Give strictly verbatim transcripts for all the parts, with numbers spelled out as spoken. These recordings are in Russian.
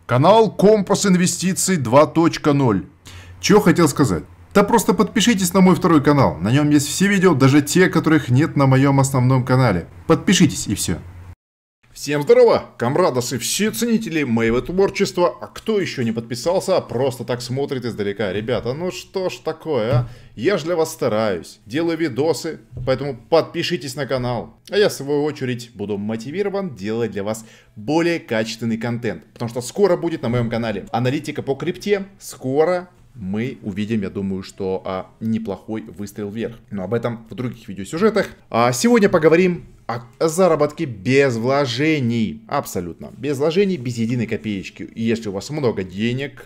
Канал Компас Инвестиций два точка ноль. Чего хотел сказать? Да просто подпишитесь на мой второй канал. На нем есть все видео, даже те, которых нет на моем основном канале. Подпишитесь и все. Всем здорово, камрадос и все ценители моего творчества. А кто еще не подписался, а просто так смотрит издалека? Ребята, ну что ж такое, а? Я же для вас стараюсь, делаю видосы, поэтому подпишитесь на канал. А я в свою очередь буду мотивирован делать для вас более качественный контент. Потому что скоро будет на моем канале аналитика по крипте. Скоро мы увидим, я думаю, что а, неплохой выстрел вверх. Но об этом в других видеосюжетах. А сегодня поговорим о заработке без вложений. Абсолютно. Без вложений, без единой копеечки. И если у вас много денег,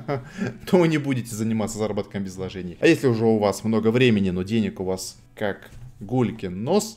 то вы не будете заниматься заработком без вложений. А если уже у вас много времени, но денег у вас как гулькин нос,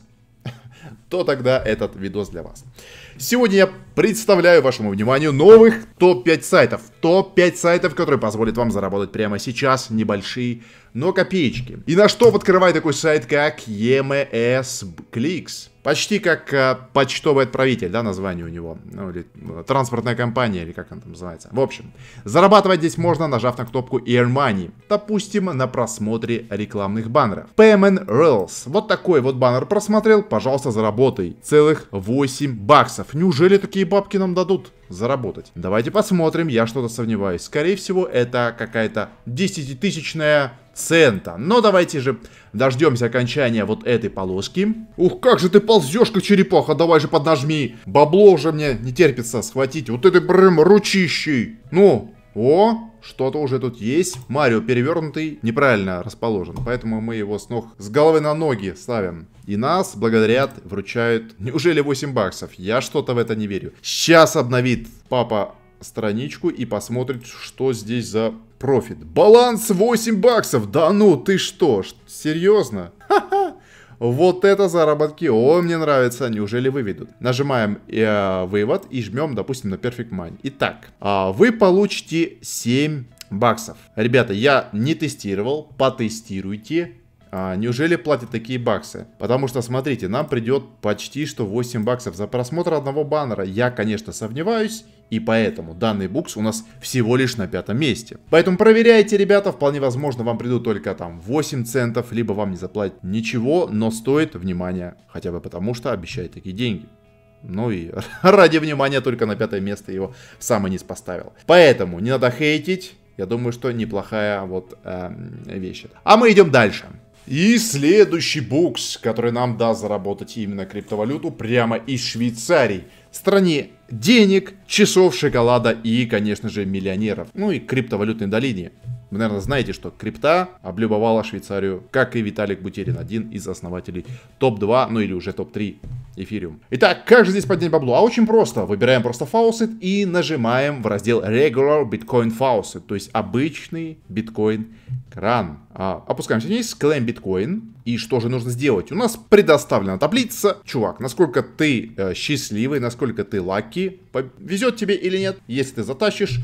то тогда этот видос для вас. Сегодня я представляю вашему вниманию новых топ пять сайтов. топ пять сайтов, которые позволят вам заработать прямо сейчас небольшие, но копеечки. И на что открывает такой сайт, как и эм эс Clicks. Почти как э, почтовый отправитель, да, название у него. Ну, или э, транспортная компания, или как он там называется. В общем, зарабатывать здесь можно, нажав на кнопку Earn Money. Допустим, на просмотре рекламных баннеров. Payment Reels. Вот такой вот баннер просмотрел, пожалуйста, заработай. Целых восемь баксов. Неужели такие бабки нам дадут заработать? Давайте посмотрим, я что-то сомневаюсь. Скорее всего, это какая-то десятитысячная цента. Но давайте же дождемся окончания вот этой полоски. Ух, как же ты ползешь, как черепаха, давай же поднажми. Бабло уже мне не терпится схватить. Вот это прям ручищей. Ну, о, что-то уже тут есть. Марио перевернутый, неправильно расположен. Поэтому мы его с ног, с головы на ноги ставим. И нас благодарят, вручают. Неужели восемь баксов? Я что-то в это не верю. Сейчас обновит папа страничку и посмотрит, что здесь за профит. Баланс восемь баксов. Да ну, ты что? Серьезно? Ха-ха. Вот это заработки. О, мне нравится. Неужели выведут? Нажимаем э, вывод и жмем, допустим, на Perfect Money. Итак, э, вы получите семь баксов. Ребята, я не тестировал. Потестируйте. А, неужели платят такие баксы? Потому что, смотрите, нам придет почти что восемь баксов за просмотр одного баннера. Я, конечно, сомневаюсь. И поэтому данный букс у нас всего лишь на пятом месте. Поэтому проверяйте, ребята. Вполне возможно, вам придут только там восемь центов. Либо вам не заплатят ничего. Но стоит внимания. Хотя бы потому, что обещают такие деньги. Ну и ради внимания только на пятое место его в самый низ поставил. Поэтому не надо хейтить. Я думаю, что неплохая вот э, вещь. А мы идем дальше. И следующий букс, который нам даст заработать именно криптовалюту прямо из Швейцарии. В стране денег, часов, шоколада и, конечно же, миллионеров. Ну и криптовалютной долине. Вы, наверное, знаете, что крипта облюбовала Швейцарию, как и Виталик Бутерин, один из основателей топ два, ну или уже топ три эфириум. Итак, как же здесь поднять бабло? А очень просто. Выбираем просто фаусет и нажимаем в раздел Regular Bitcoin Faucet, то есть обычный биткоин кран. А, опускаемся вниз, Claim Bitcoin. И что же нужно сделать? У нас предоставлена таблица. Чувак, насколько ты э, счастливый, насколько ты лаки, повезет тебе или нет. Если ты затащишь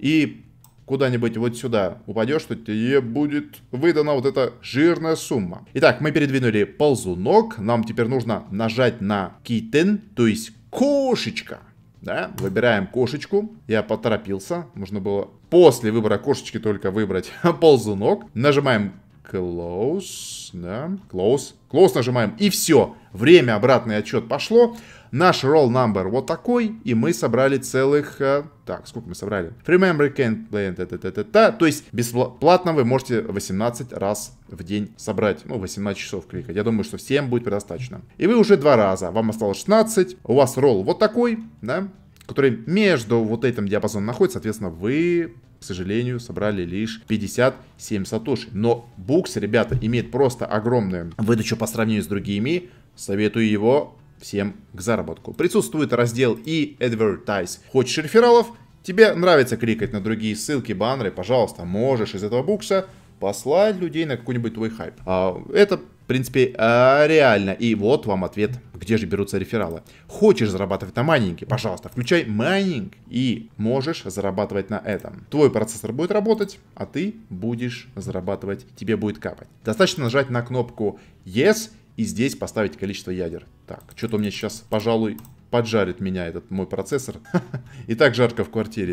и куда-нибудь вот сюда упадешь, то тебе будет выдана вот эта жирная сумма. Итак, мы передвинули ползунок. Нам теперь нужно нажать на kitten, то есть кошечка. Да? Выбираем кошечку. Я поторопился. Нужно было после выбора кошечки только выбрать ползунок. Нажимаем Close. Да? Close. Close нажимаем. И все. Время, обратный отчет пошло. Наш roll number вот такой. И мы собрали целых... Так, сколько мы собрали? Remember can play... Та -та -та -та. То есть бесплатно вы можете восемнадцать раз в день собрать. Ну, восемнадцать часов кликать. Я думаю, что всем будет предостаточно. И вы уже два раза. Вам осталось шестнадцать. У вас ролл вот такой, да? Который между вот этим диапазоном находится. Соответственно, вы... К сожалению, собрали лишь пятьдесят семь сатоши. Но букс, ребята, имеет просто огромную выдачу по сравнению с другими. Советую его всем к заработку. Присутствует раздел и Advertise. Хочешь рефералов? Тебе нравится кликать на другие ссылки, баннеры? Пожалуйста, можешь из этого букса послать людей на какой-нибудь твой хайп. Это, в принципе, реально. И вот вам ответ, где же берутся рефералы. Хочешь зарабатывать на майнинге? Пожалуйста, включай майнинг и можешь зарабатывать на этом. Твой процессор будет работать, а ты будешь зарабатывать, тебе будет капать. Достаточно нажать на кнопку Yes и здесь поставить количество ядер. Так, что-то у меня сейчас, пожалуй, поджарит меня этот мой процессор. И так жарко в квартире.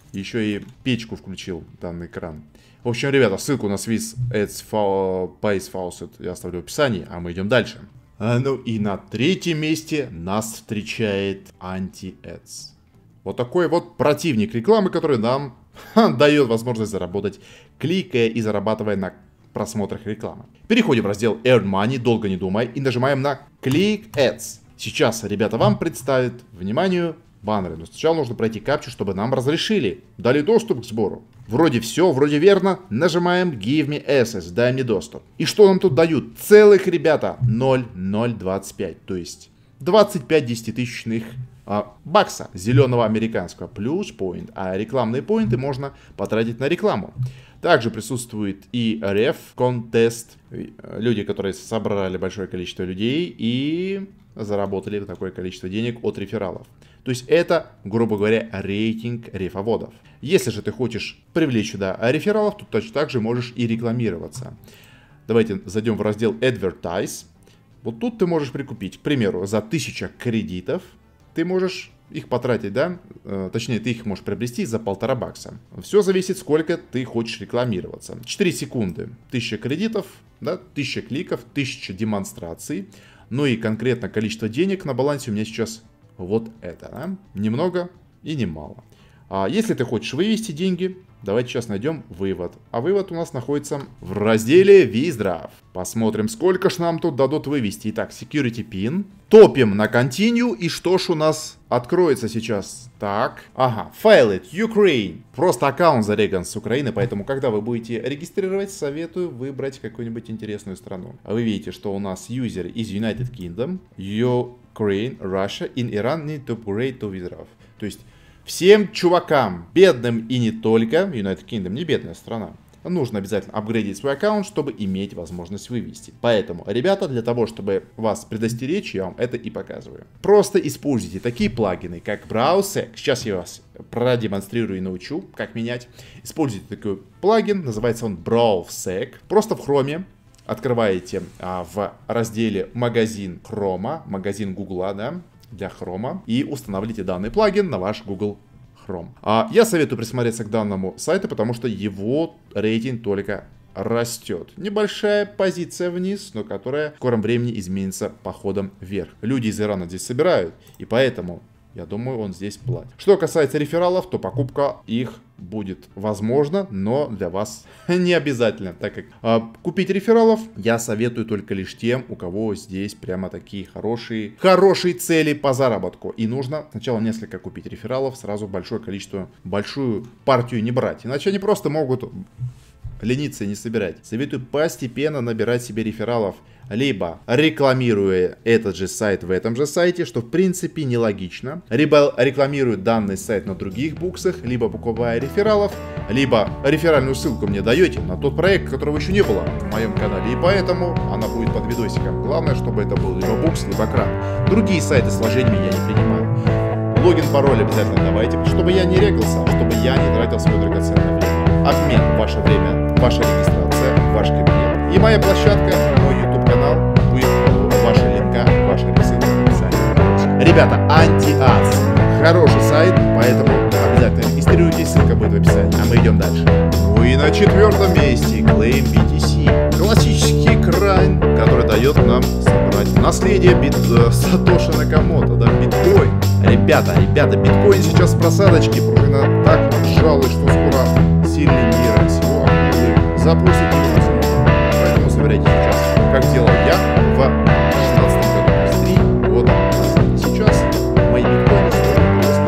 Еще и печку включил данный экран. В общем, ребята, ссылку на Swiss Ads Pace Faucet я оставлю в описании, а мы идем дальше. А, ну и на третьем месте нас встречает Anti-Ads. Вот такой вот противник рекламы, который нам ха, дает возможность заработать, кликая и зарабатывая на просмотрах рекламы. Переходим в раздел Earn Money, долго не думая, и нажимаем на Click Ads. Сейчас, ребята, вам представят, вниманию, баннеры. Но сначала нужно пройти капчу, чтобы нам разрешили, дали доступ к сбору. Вроде все, вроде верно. Нажимаем Give me access, дай мне доступ. И что нам тут дают? Целых, ребята, ноль целых ноль двадцать пять. То есть двадцать пять десятитысячных а, бакса зеленого американского. Плюс point. А рекламные поинты можно потратить на рекламу. Также присутствует и реф, контест. Люди, которые собрали большое количество людей и заработали такое количество денег от рефералов. То есть это, грубо говоря, рейтинг рефоводов. Если же ты хочешь привлечь сюда рефералов, то точно так же можешь и рекламироваться. Давайте зайдем в раздел Advertise. Вот тут ты можешь прикупить, к примеру, за тысячу кредитов ты можешь их потратить, да? Точнее, ты их можешь приобрести за полтора бакса. Все зависит, сколько ты хочешь рекламироваться. четыре секунды, тысяча кредитов, да? тысяча кликов, тысяча демонстраций. Ну и конкретно количество денег на балансе у меня сейчас вот это. Да? Немного и немало. А если ты хочешь вывести деньги, давайте сейчас найдем вывод. А вывод у нас находится в разделе Withdraw. Посмотрим, сколько ж нам тут дадут вывести. Итак, Security Pin. Топим на Continue. И что ж у нас откроется сейчас? Так, ага, File it, Ukraine. Просто аккаунт зареган с Украины, поэтому, когда вы будете регистрировать, советую выбрать какую-нибудь интересную страну. Вы видите, что у нас user из United Kingdom, Ukraine, Russia, in Iran need to upgrade to Withdraw. То есть всем чувакам, бедным и не только, United Kingdom не бедная страна, нужно обязательно апгрейдить свой аккаунт, чтобы иметь возможность вывести. Поэтому, ребята, для того, чтобы вас предостеречь, я вам это и показываю. Просто используйте такие плагины, как BrowSec. Сейчас я вас продемонстрирую и научу, как менять. Используйте такой плагин, называется он BrowSec. Просто в Chrome открываете а, в разделе магазин Chrome, магазин Google, да, для Chrome, и устанавливайте данный плагин на ваш Google Chrome. А я советую присмотреться к данному сайту, потому что его рейтинг только растет. Небольшая позиция вниз, но которая в скором времени изменится походом вверх. Люди из Ирана здесь собирают, и поэтому, я думаю, он здесь платит. Что касается рефералов, то покупка их будет возможна, но для вас не обязательно, так как а, купить рефералов я советую только лишь тем, у кого здесь прямо такие хорошие, хорошие цели по заработку. И нужно сначала несколько купить рефералов, сразу большое количество, большую партию не брать. Иначе они просто могут лениться и не собирать. Советую постепенно набирать себе рефералов, либо рекламируя этот же сайт в этом же сайте, что в принципе нелогично, либо рекламируя данный сайт на других буксах, либо покупая рефералов, либо реферальную ссылку мне даете на тот проект, которого еще не было в моем канале, и поэтому она будет под видосиком. Главное, чтобы это был либо букс, либо кран. Другие сайты с вложениями я не принимаю. Логин, пароль обязательно давайте, чтобы я не регался, чтобы я не тратил свое драгоценное время. Обмен, ваше время, ваша регистрация, ваш кабинет. И моя площадка, мой YouTube канал, будет ваши линка, ваши ресурсы в описании. Ребята, Anti-Ads. Хороший сайт, поэтому обязательно регистрируйтесь, ссылка будет в описании. А мы идем дальше. Ну и на четвертом месте Claim би ти си. Классический крайн, который дает нам собрать наследие бит, э, Сатоши Накамото, да, биткоин. Ребята, ребята, биткоин сейчас в просадочке, пружина так сжалась, что скоро сильный мира всего запустит его. Поэтому собирайте сейчас, как делал я в шестнадцатом году, с три года назад. Сейчас мои биткоины стоят просто,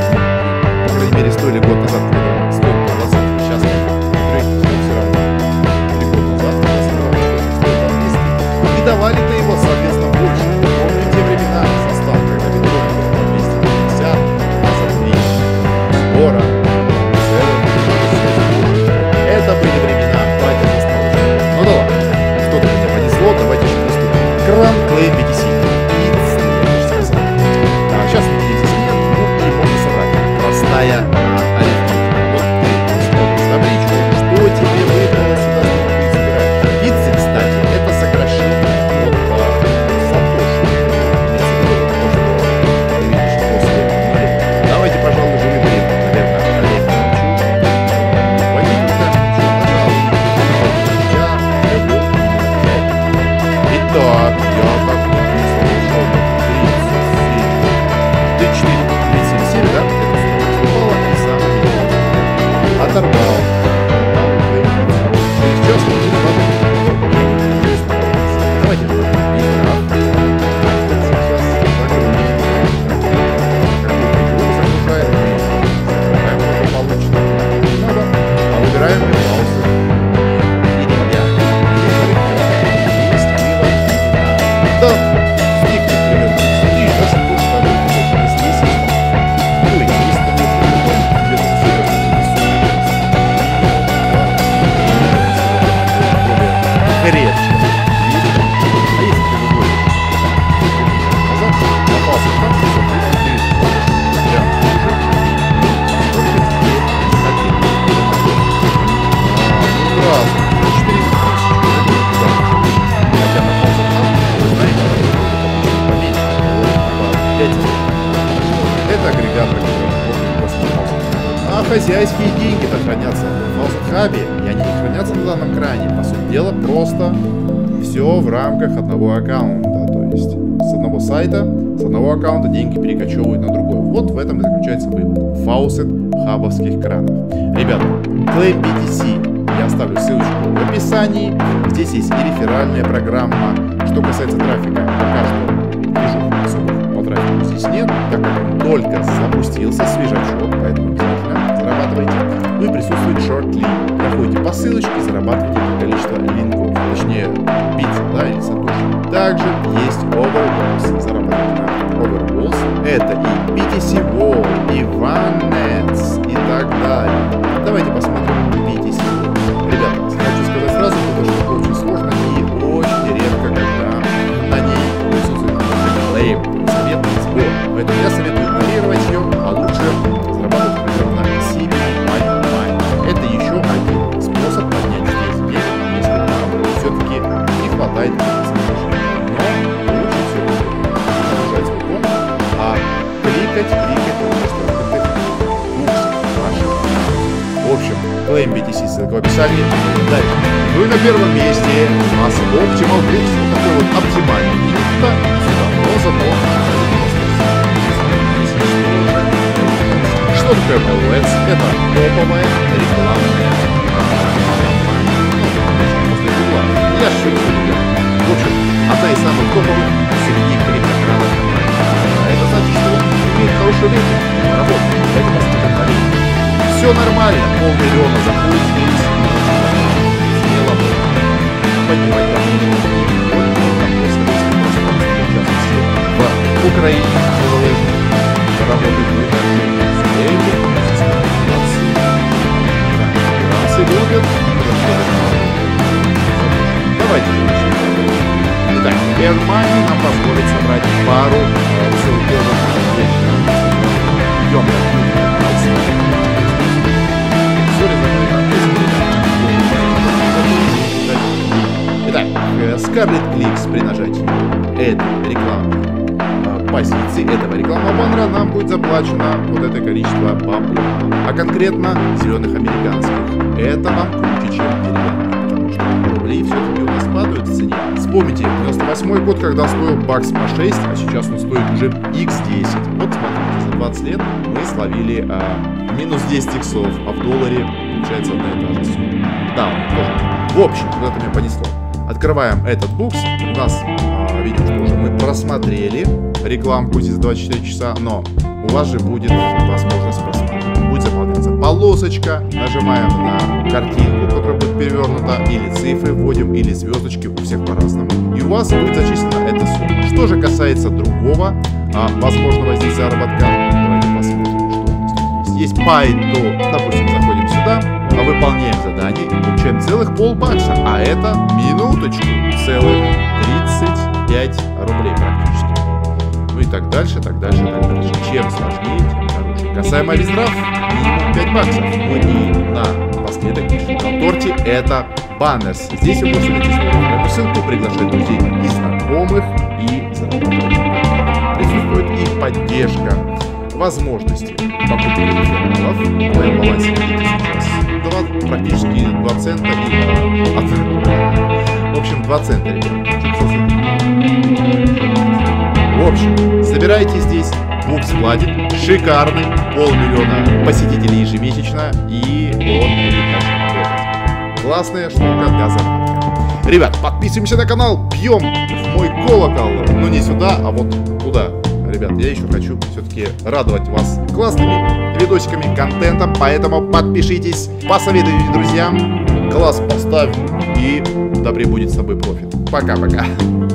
по крайней мере, стоили год назад, когда стоит по двадцать, сейчас все равно три года назад, я собирал, стоит по двести. И давали-то его, соответственно, больше. Помните те времена, состав, когда биткоин был по двести пятьдесят, а за три сбора. Это были времена, хватит nostalgia. Ну да ладно, что-то хозяйские деньги-то хранятся в Faucet Hub, и они не хранятся на данном кране. По сути дела, просто все в рамках одного аккаунта. То есть с одного сайта, с одного аккаунта деньги перекочевывают на другой. Вот в этом и заключается вывод Faucet хабовских кранов. Ребята, Claim би ти си. Я оставлю ссылочку в описании. Здесь есть и реферальная программа. Что касается трафика, пока что движух особых по трафику здесь нет, так как он только запустился, свежачок, поэтому обязательно зарабатывайте. Ну и присутствует Shortly. Проходите по ссылочке, зарабатывайте количество линков, точнее битс, да, или сатоши. Также есть Overwalls. Зарабатывайте на Overwalls. Это и би ти си Wall, и OneNets, и так далее. Давайте посмотрим би ти си. Ребята, хочу сказать сразу, потому что это очень сложно и очень редко, когда на ней присутствует клейм, советный сбор. Поэтому я советую игнорировать ее, а лучше зарабатывать, например, на си би Mine. Это еще один способ поднять здесь денег, если вам все-таки не хватает соотношения. Но лучше все-таки продолжать свой ком, а кликать, кликать, потому что это в общем, Claim би ти си, ссылка в описании. Дальше. Ну и на первом месте у нас Optimal Books. Вот такой вот оптимальный ниндзя. Сюда роза, но... Что такое эл эл эс? Это топовая рекламная кампания. Я шучу, ребят. В общем, одна из самых топовых среди криптокранов. Это значит, что он имеет хороший рейтинг, работает, поэтому смотрим на рейтинг. Все нормально, полмиллиона заходит здесь, смело поднимать давление. В Украине работают выдачи с трейдингом, с спекуляцией. Иранцы любят. Давайте начнем. Итак, AirMoney нам позволит собрать пару ссылковых вещей. Идем на Итак, Scarlet Clicks при нажатии этой рекламной позиции, этого рекламного баннера нам будет заплачено вот это количество бабла. А конкретно зеленых американских. Это вам круче, чем деревянных, потому что рубли все-таки у нас падают в цене. Вспомните, девяносто восьмой год, когда стоил бакс по шесть, а сейчас он стоит уже икс десять. Вот смотрите, за двадцать лет мы словили а, минус десять иксов, а в долларе получается одна и та же сумма. Да, тоже. В общем, куда-то меня понесло. Открываем этот букс. У нас, а, видим, что уже мы просмотрели рекламку здесь двадцать четыре часа, но у вас же будет возможность просмотра. Будет заполняться полосочка, нажимаем на картинку, которая будет перевернута, или цифры вводим, или звездочки, у всех по-разному. И у вас будет зачислена эта сумма. Что же касается другого а, возможного здесь заработка, давайте посмотрим, что у нас тут есть. Есть Pay to, допустим, заходим сюда, выполняем задание и получаем целых полбакса, а это минуточку, целых тридцать пять рублей практически. Ну и так дальше, так дальше, так дальше. Чем сложнее, тем дороже. Касаемо рездрав, минимум пять баксов. Ну и на последок на торте это баннерс. Здесь вы можете найти эту ссылку, приглашать друзей и знакомых и зарабатывать. Присутствует и поддержка возможности покупки рефералов. В моем балансе видите сейчас два, практически два цента и от... В общем, два цента, ребят. В общем, собирайте здесь, букс платит, шикарный, полмиллиона посетителей ежемесячно, и он будет дальше работать. Классная штука для заработка. Ребят, подписываемся на канал, бьем в мой колокол, ну не сюда, а вот туда. Ребят, я еще хочу все-таки радовать вас классными видосиками, контентом, поэтому подпишитесь, посоветуйте друзьям, класс поставь, и да пребудет с тобой профит. Пока-пока.